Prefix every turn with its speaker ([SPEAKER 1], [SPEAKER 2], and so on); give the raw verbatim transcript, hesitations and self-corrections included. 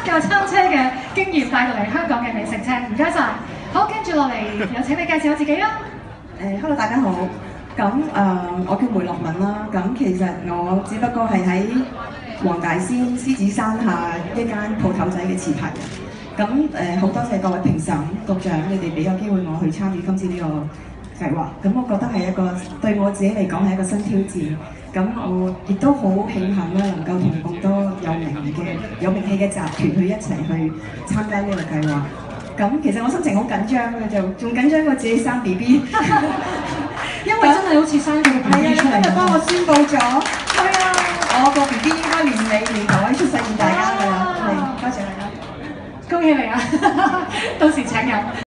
[SPEAKER 1] 架餐車嘅經驗帶到嚟香港嘅美食車，唔該晒。好，跟住落嚟有請你介紹下自己啊。
[SPEAKER 2] 誒 ，hello 大家好。咁誒、呃，我叫梅樂敏啦。咁其實我只不過係喺黃大仙獅子山下一間鋪頭仔嘅持牌人。咁誒，好、呃、多謝各位評審、局長，你哋俾個機會我去參與今次呢個計劃。咁我覺得係一個對我自己嚟講係一個新挑戰。咁我亦都好慶幸啦，能夠同咁多有名嘅有名氣嘅集團去一齊去參加呢個計劃。咁其實我心情好緊張嘅，就仲緊張過自己生 B B，
[SPEAKER 1] 因為真係好似生咗個 B B 出嚟。
[SPEAKER 2] 今日幫我宣佈咗，係啊，我個 B B 應該年尾年頭可以出世見大家㗎啦，係，多謝大家，
[SPEAKER 1] 恭喜你啊！到時請飲。